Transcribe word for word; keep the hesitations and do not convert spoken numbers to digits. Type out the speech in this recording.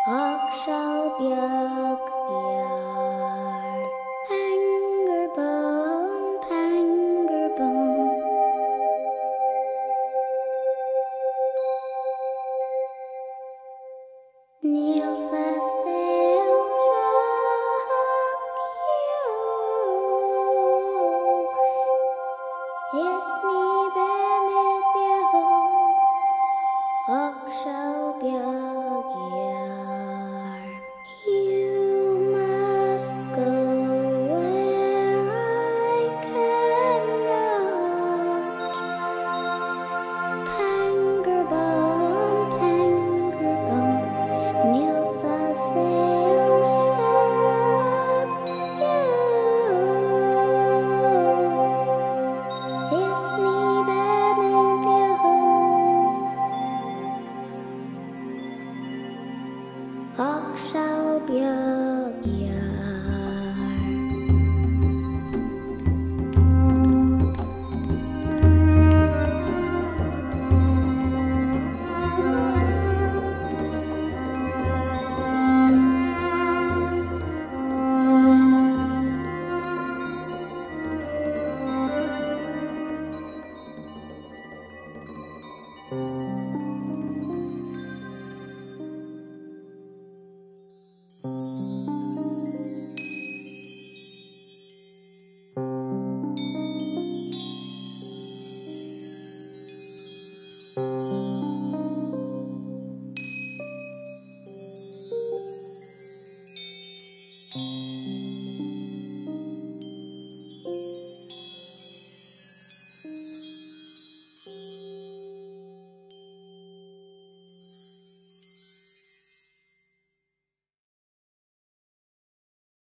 Akşalbyak yar Pengerbom, pengerbom Nielsa Jest niby mit biechu Akşalbyak yar You must go where I cannot Pengerbom, pengerbom Nielsa selskap you Is niby mit biechu Akşalbyak yar